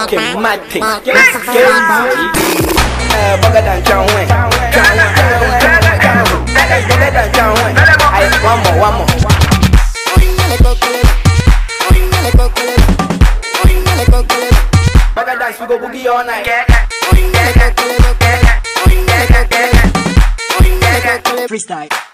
fucking mad thing. Bugger than John Wayne. Bugger than John Wayne. One more. Bugger dance, we go boogie all night. Freestyle.